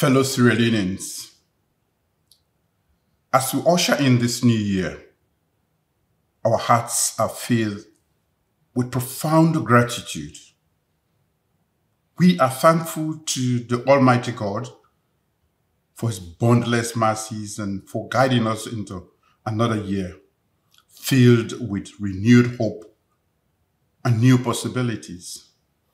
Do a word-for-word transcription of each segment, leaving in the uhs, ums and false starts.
Fellow Sierra Leoneans, as we usher in this new year, our hearts are filled with profound gratitude. We are thankful to the Almighty God for His boundless mercies and for guiding us into another year filled with renewed hope and new possibilities.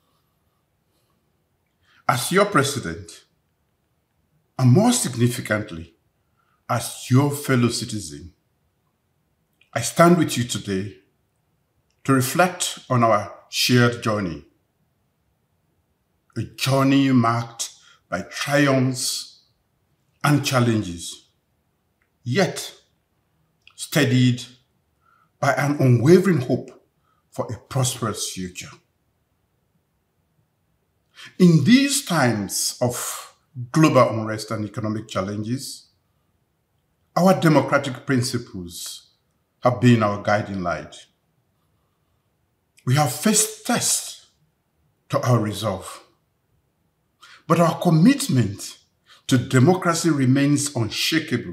As your president, and more significantly, as your fellow citizen, I stand with you today to reflect on our shared journey. A journey marked by triumphs and challenges, yet steadied by an unwavering hope for a prosperous future. In these times of global unrest and economic challenges, our democratic principles have been our guiding light. We have faced tests to our resolve, but our commitment to democracy remains unshakable.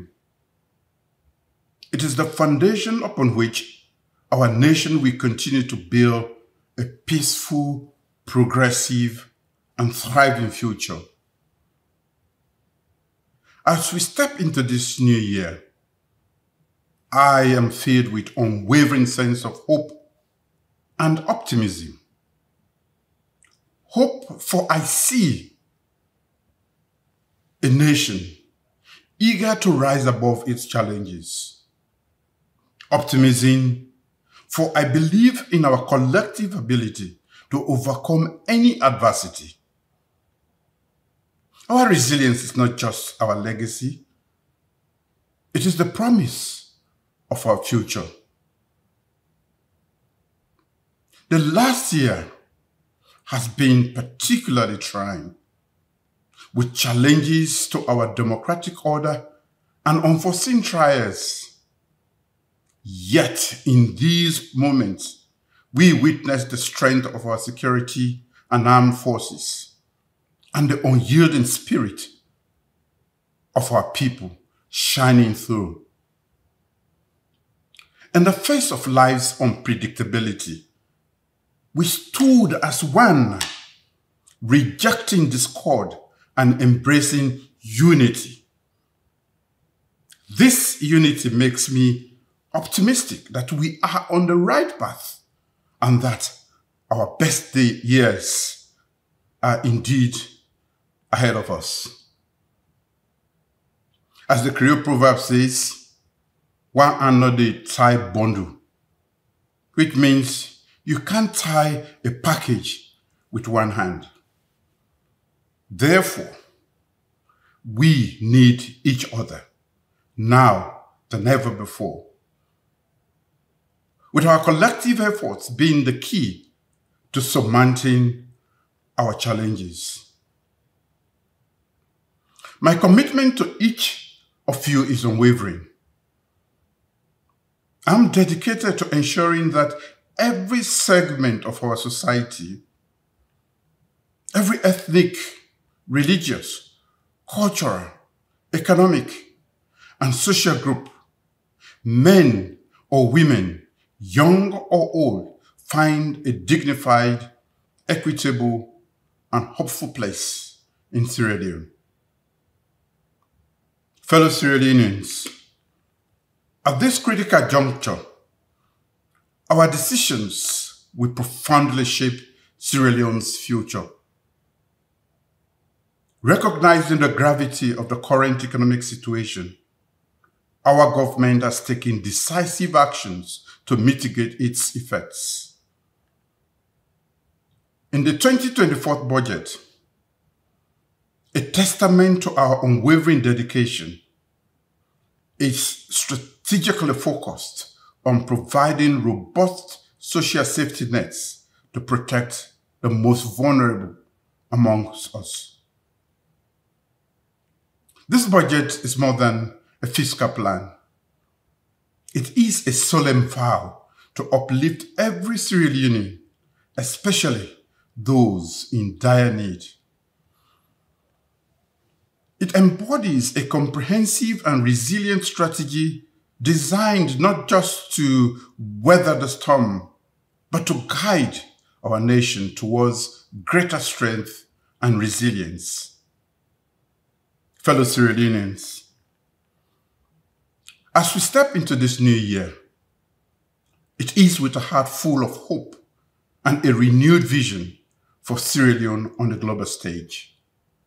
It is the foundation upon which our nation will continue to build a peaceful, progressive, and thriving future. As we step into this new year, I am filled with unwavering sense of hope and optimism. Hope, for I see a nation eager to rise above its challenges. Optimism, for I believe in our collective ability to overcome any adversity. Our resilience is not just our legacy, it is the promise of our future. The last year has been particularly trying, with challenges to our democratic order and unforeseen trials. Yet, in these moments, we witness the strength of our security and armed forces and the unyielding spirit of our people shining through. In the face of life's unpredictability, we stood as one, rejecting discord and embracing unity. This unity makes me optimistic that we are on the right path and that our best day years are indeed ahead of us. As the Creole proverb says, one hand not the tie bundle, which means you can't tie a package with one hand. Therefore, we need each other now than ever before, with our collective efforts being the key to surmounting our challenges. My commitment to each of you is unwavering. I'm dedicated to ensuring that every segment of our society, every ethnic, religious, cultural, economic, and social group, men or women, young or old, find a dignified, equitable, and hopeful place in Sierra Leone. Fellow Sierra Leoneans, at this critical juncture, our decisions will profoundly shape Sierra Leone's future. Recognizing the gravity of the current economic situation, our government has taken decisive actions to mitigate its effects. In the twenty twenty-four budget, a testament to our unwavering dedication, is strategically focused on providing robust social safety nets to protect the most vulnerable amongst us. This budget is more than a fiscal plan. It is a solemn vow to uplift every Sierra Leonean, especially those in dire need. It embodies a comprehensive and resilient strategy designed not just to weather the storm, but to guide our nation towards greater strength and resilience. Fellow Sierra Leoneans, as we step into this new year, it is with a heart full of hope and a renewed vision for Sierra Leone on the global stage.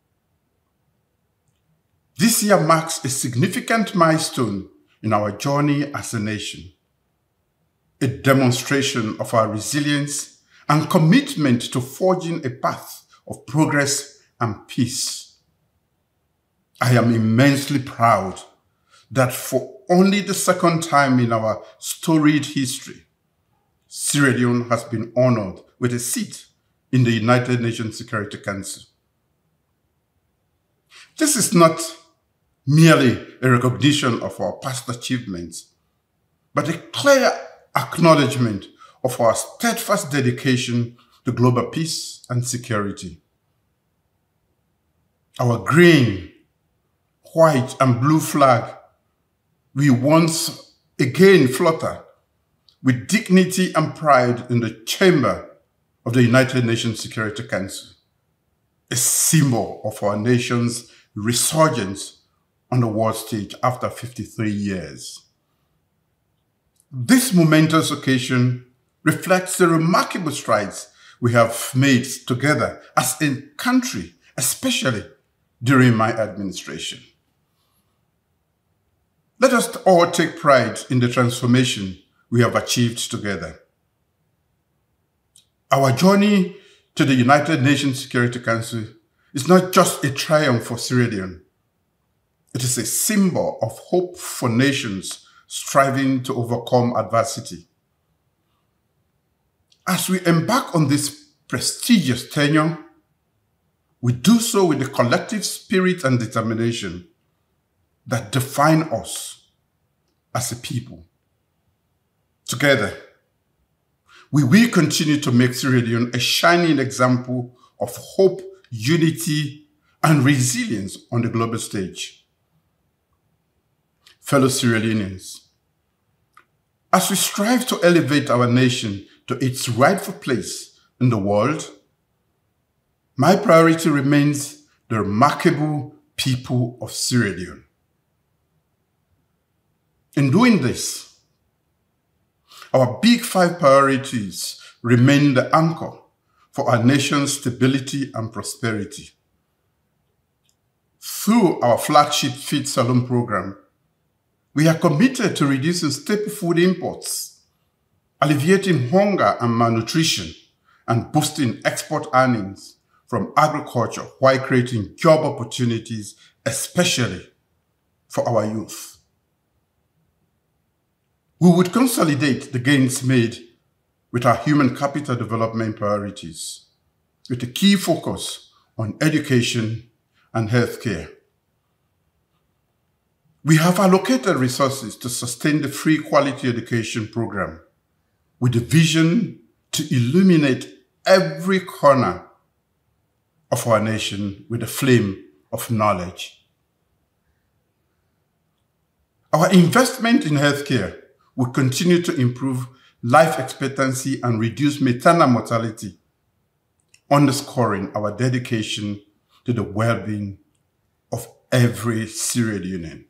This year marks a significant milestone in our journey as a nation, a demonstration of our resilience and commitment to forging a path of progress and peace. I am immensely proud that for only the second time in our storied history, Sierra Leone has been honored with a seat in the United Nations Security Council. This is not merely a recognition of our past achievements, but a clear acknowledgement of our steadfast dedication to global peace and security. Our green, white, and blue flag will once again flutter with dignity and pride in the chamber of the United Nations Security Council, a symbol of our nation's resurgence on the world stage after fifty-three years. This momentous occasion reflects the remarkable strides we have made together as a country, especially during my administration. Let us all take pride in the transformation we have achieved together. Our journey to the United Nations Security Council is not just a triumph for Sierra Leone. It is a symbol of hope for nations striving to overcome adversity. As we embark on this prestigious tenure, we do so with the collective spirit and determination that define us as a people. Together, we will continue to make Sierra Leone a shining example of hope, unity, and resilience on the global stage. Fellow Sierra Leoneans, as we strive to elevate our nation to its rightful place in the world, my priority remains the remarkable people of Sierra Leone. In doing this, our big five priorities remain the anchor for our nation's stability and prosperity. Through our flagship Feed Salon program, we are committed to reducing staple food imports, alleviating hunger and malnutrition, and boosting export earnings from agriculture while creating job opportunities, especially for our youth. We would consolidate the gains made with our human capital development priorities, with a key focus on education and healthcare. We have allocated resources to sustain the free quality education program with the vision to illuminate every corner of our nation with a flame of knowledge. Our investment in healthcare will continue to improve life expectancy and reduce maternal mortality, underscoring our dedication to the well-being of every Sierra Leonean.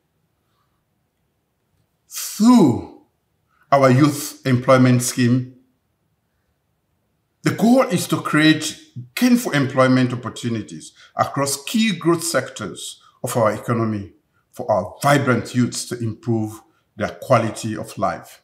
Through our youth employment scheme, the goal is to create gainful employment opportunities across key growth sectors of our economy for our vibrant youths to improve their quality of life.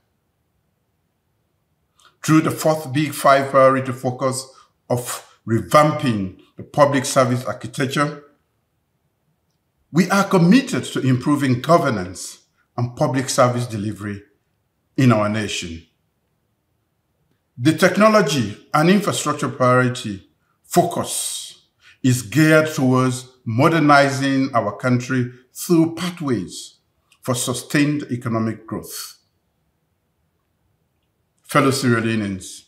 Through the fourth Big Five priority focus of revamping the public service architecture, we are committed to improving governance and public service delivery in our nation. The technology and infrastructure priority focus is geared towards modernizing our country through pathways for sustained economic growth. Fellow Sierra Leoneans,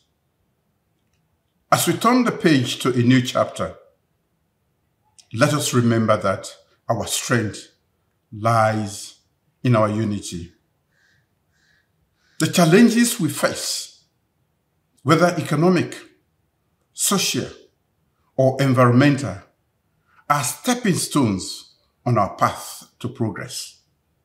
as we turn the page to a new chapter, let us remember that our strength lies in our unity. The challenges we face, whether economic, social, or environmental, are stepping stones on our path to progress.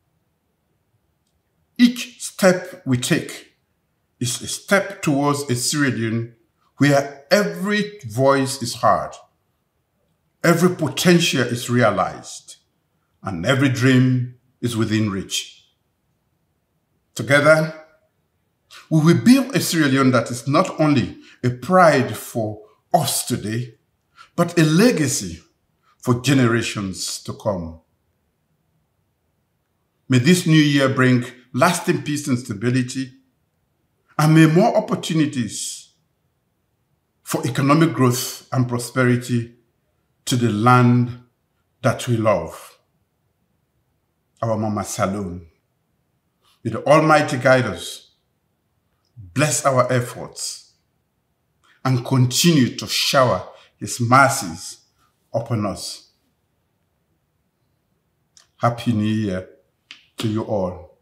Each step we take is a step towards a Sierra Leone where every voice is heard, every potential is realized, and every dream is within reach. Together, we will build a Sierra Leone that is not only a pride for us today, but a legacy for generations to come. May this new year bring lasting peace and stability, and may more opportunities for economic growth and prosperity to the land that we love, our Mama Salone. May the Almighty guide us, bless our efforts, and continue to shower His mercies upon us. Happy New Year to you all.